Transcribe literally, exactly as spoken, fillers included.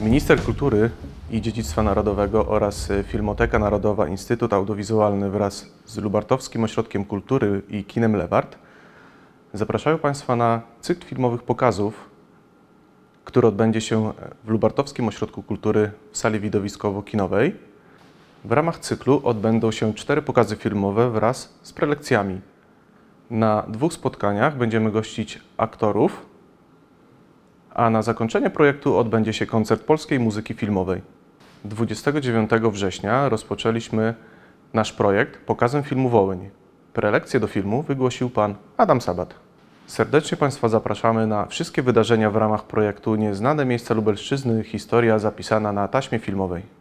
Minister Kultury i Dziedzictwa Narodowego oraz Filmoteka Narodowa Instytut Audiowizualny wraz z Lubartowskim Ośrodkiem Kultury i Kinem Lewart zapraszają Państwa na cykl filmowych pokazów, który odbędzie się w Lubartowskim Ośrodku Kultury w sali widowiskowo-kinowej. W ramach cyklu odbędą się cztery pokazy filmowe wraz z prelekcjami. Na dwóch spotkaniach będziemy gościć aktorów, a na zakończenie projektu odbędzie się koncert polskiej muzyki filmowej. dwudziestego dziewiątego września rozpoczęliśmy nasz projekt pokazem filmu Wołyń. Prelekcję do filmu wygłosił pan Adam Sabat. Serdecznie Państwa zapraszamy na wszystkie wydarzenia w ramach projektu Nieznane miejsca Lubelszczyzny – historia zapisana na taśmie filmowej.